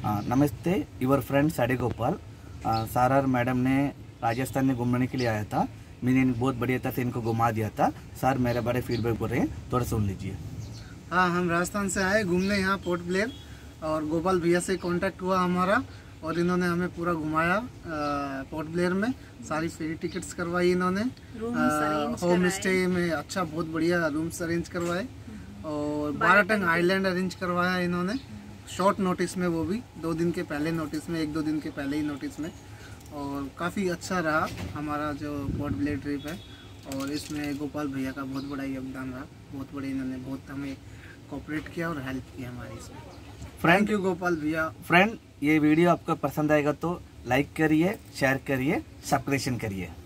नमस्ते, your friend साडे Gopal. Sir और मैडम ने राजस्थान में घूमने के लिए आया था। मैंने बहुत बढ़िया था से इनको घुमा दिया था। सर मेरे बड़े फीडबैक बोल रहे हैं, थोड़ा सुन लीजिए। हाँ, हम राजस्थान से आए घूमने यहाँ पोर्ट ब्लेयर, और गोपाल भैया से कांटेक्ट हुआ हमारा और इन्होंने हमें पूरा घुमाया पोर्ट ब्लेयर में। सारी फेरी टिकट्स करवाई इन्होंने, होम स्टे में अच्छा बहुत बढ़िया रूम्स अरेंज करवाए और बाराटंग आइलैंड अरेंज करवाया इन्होंने शॉर्ट नोटिस में, वो भी 2 दिन के पहले नोटिस में, 1-2 दिन के पहले ही नोटिस में। और काफ़ी अच्छा रहा हमारा जो पोर्ट ब्लेयर ट्रिप है, और इसमें गोपाल भैया का बहुत बड़ा योगदान रहा। बहुत बड़े इन्होंने बहुत हमें कोऑपरेट किया और हेल्प की हमारी इसमें। थैंक यू गोपाल भैया। फ्रेंड, ये वीडियो आपको पसंद आएगा तो लाइक करिए, शेयर करिए, सब्सक्रिप्शन करिए।